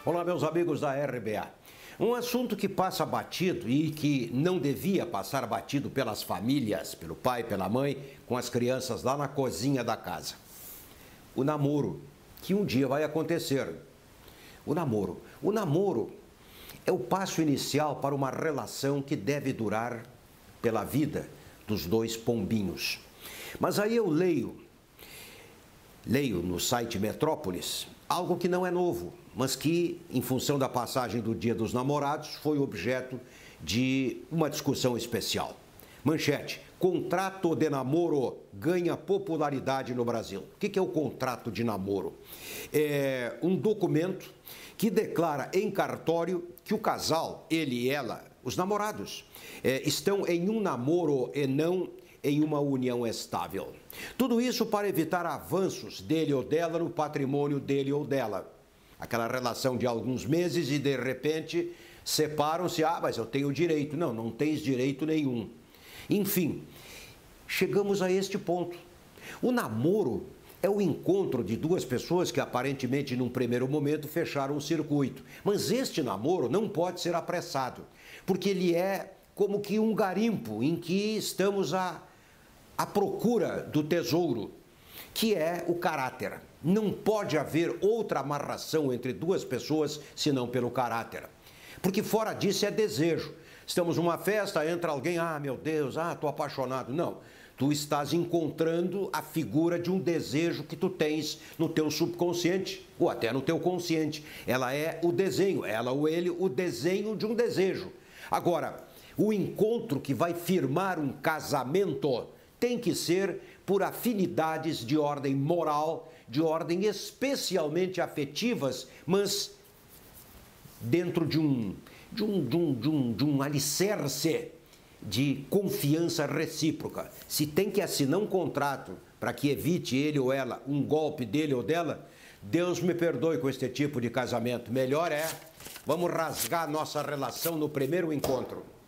Olá, meus amigos da RBA. Um assunto que passa batido e que não devia passar batido pelas famílias, pelo pai, pela mãe, com as crianças lá na cozinha da casa. O namoro, que um dia vai acontecer. O namoro. O namoro é o passo inicial para uma relação que deve durar pela vida dos dois pombinhos. Mas aí eu leio no site Metrópolis algo que não é novo, mas que, em função da passagem do Dia dos Namorados, foi objeto de uma discussão especial. Manchete: contrato de namoro ganha popularidade no Brasil. O que é o contrato de namoro? É um documento que declara em cartório que o casal, ele e ela, os namorados, estão em um namoro e não em uma união estável. Tudo isso para evitar avanços dele ou dela no patrimônio dele ou dela. Aquela relação de alguns meses e de repente separam-se. Ah, mas eu tenho direito. Não, não tens direito nenhum. Enfim, chegamos a este ponto. O namoro é o encontro de duas pessoas que aparentemente num primeiro momento fecharam um circuito. Mas este namoro não pode ser apressado, porque ele é como que um garimpo em que estamos à procura do tesouro, que é o caráter. Não pode haver outra amarração entre duas pessoas senão pelo caráter. Porque fora disso é desejo. Estamos numa festa, entra alguém, ah, meu Deus, estou apaixonado. Não, tu estás encontrando a figura de um desejo que tu tens no teu subconsciente ou até no teu consciente. Ela é o desenho, ela ou ele, o desenho de um desejo. Agora, o encontro que vai firmar um casamento tem que ser por afinidades de ordem moral, de ordem especialmente afetivas, mas dentro de um alicerce de confiança recíproca. Se tem que assinar um contrato para que evite ele ou ela um golpe dele ou dela, Deus me perdoe com este tipo de casamento. Melhor vamos rasgar nossa relação no primeiro encontro.